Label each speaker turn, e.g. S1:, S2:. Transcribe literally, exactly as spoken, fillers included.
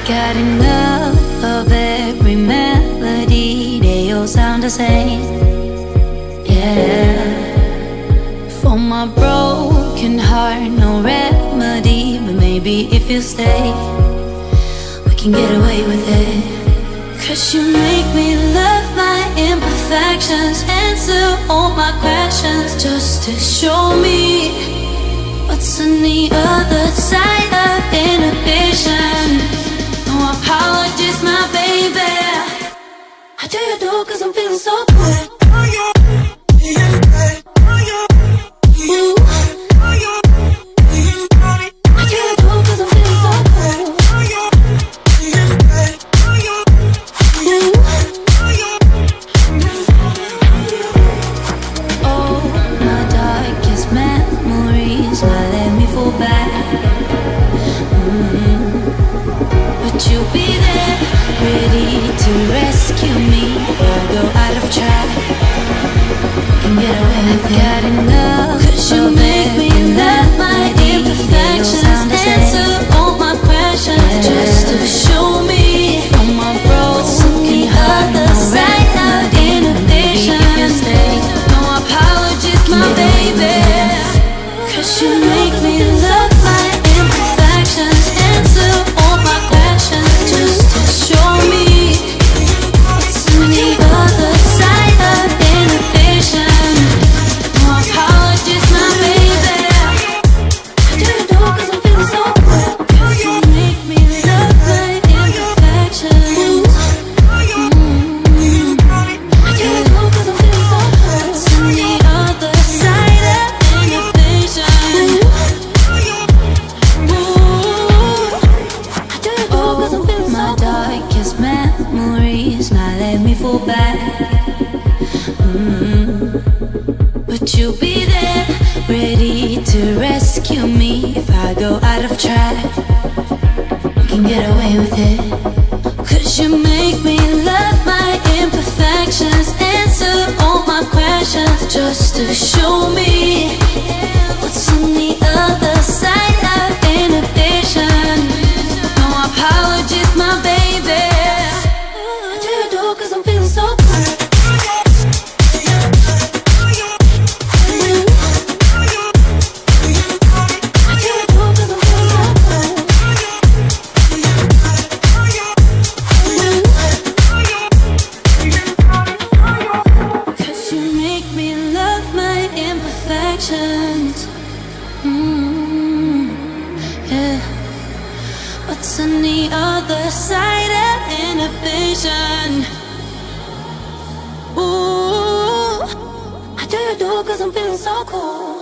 S1: got enough of every melody. They all sound the same. Yeah. For my broken heart, no remedy. But maybe if you stay, we can get away with it. Cause you make me love my imperfections, answer all my questions, just to show me what's on the other side of inhibition. No apologies, my baby. I do you do cause I'm feeling so good. Ooh. To rescue me if I go out of track, can get away with it. Got enough. Cause you make me love my imperfections, answer all my questions, yeah. Just to show me from my broken heart the side of inhibition. No apologies, my baby. Cause you make me love my imperfections, answer all my questions, just to show me the other side of inhibition. No apologies, my baby. I do you do cause I'm feeling so good. Cause you make me love my imperfections. Mm-hmm. I do you do cause I'm feeling so good. It's on the other side of inhibition. Ooh. I do you do cause I'm feeling so good. My darkest memories now let me fall back. Mm-hmm. But you'll be there, ready to rescue me if I go out of track. You can get away with it. Cause you make me love my imperfections, answer all my questions, just to show me what's on the other side of inhibition. No apologies, my baby. Cause I'm feeling so good. Cause you make me love my imperfections. Mm-hmm. Yeah. What's on the other side of inhibition? Ooh, I do you do cause I'm feeling so cool.